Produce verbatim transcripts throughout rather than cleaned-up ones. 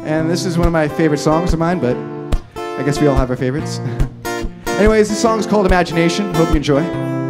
And this is one of my favorite songs of mine, but I guess we all have our favorites. Anyways, this song is called Imagination. Hope you enjoy.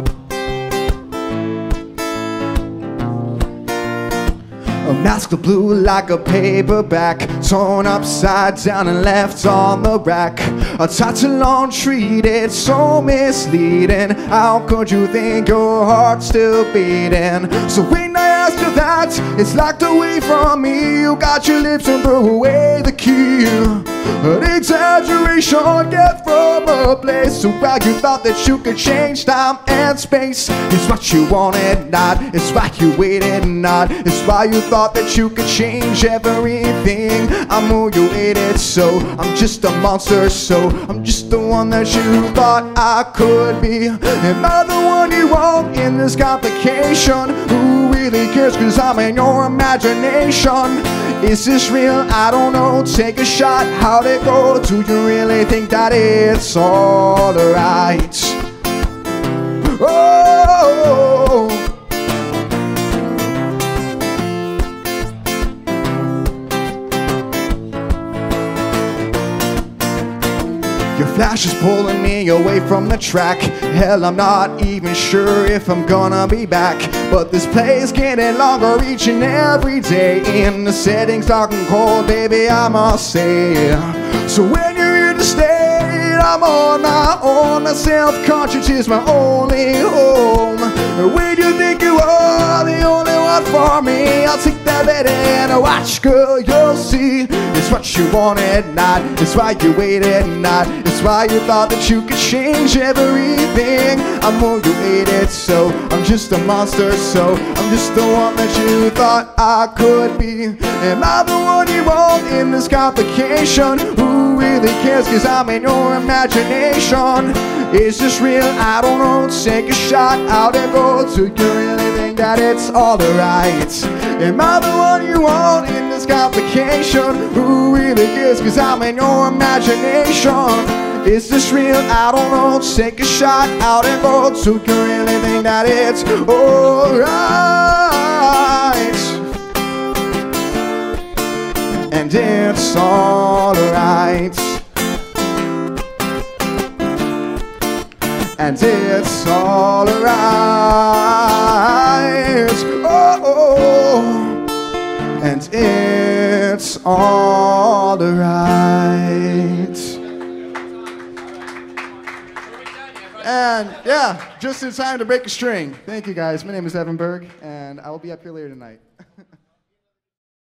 A mask of blue like a paperback, torn upside down and left on the rack. A title untreated, so misleading. How could you think your heart's still beating? So when I asked you that, it's locked away from me. You got your lips and threw away the key. An exaggeration, get from a place. So while you thought that you could change time and space, it's what you wanted, not. It's why you waited, not. It's why you thought that you could change everything. I'm who you hated, so I'm just a monster, so I'm just the one that you thought I could be. Am I the one you want in this complication? Who really cares, cause I'm in your imagination? Is this real? I don't know. Take a shot, how'd it go? Do you really think that it's alright? Oh, your flash is pulling me away from the track. Hell, I'm not even sure if I'm gonna be back. But this play's getting longer each and every day. In the settings dark and cold, baby, I must say. So when you're in the state, I'm on my own. My self-conscious is my only home. When you think you are the only one for me, I'll take that bed and watch, girl, you'll see. It's what you wanted, not. It's why you waited, not. It's why you thought that you could change everything. I'm who you hated, so I'm just a monster, so I'm just the one that you thought I could be. Am I the one you want in this complication? Who really cares, cause I'm in your imagination? Is this real? I don't know. Take a shot, how'd it go? Do you really think that it's alright? Am I the one you want in this complication? Who really cares, cause I'm in your imagination? Is this real? I don't know. Take a shot, how'd it go? Do you really think that it's alright? And it's alright. And it's alright. Oh, oh, and it's alright. And yeah, just in time to break a string. Thank you guys. My name is Evan Berg, and I will be up here later tonight.